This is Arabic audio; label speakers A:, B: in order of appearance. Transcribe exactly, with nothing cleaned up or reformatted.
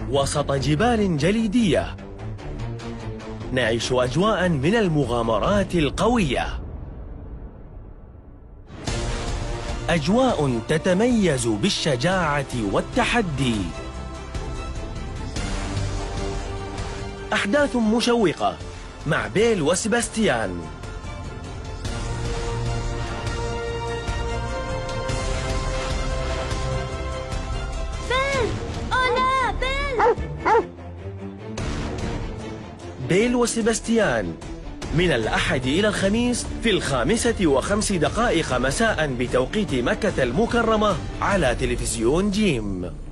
A: وسط جبال جليدية نعيش أجواء من المغامرات القوية، أجواء تتميز بالشجاعة والتحدي، أحداث مشوقة مع بيل وسيباستيان.
B: بيل! أوه لا، بيل!
A: بيل وسيباستيان من الأحد إلى الخميس في الخامسة وخمس دقائق مساء بتوقيت مكة المكرمة على تلفزيون جيم.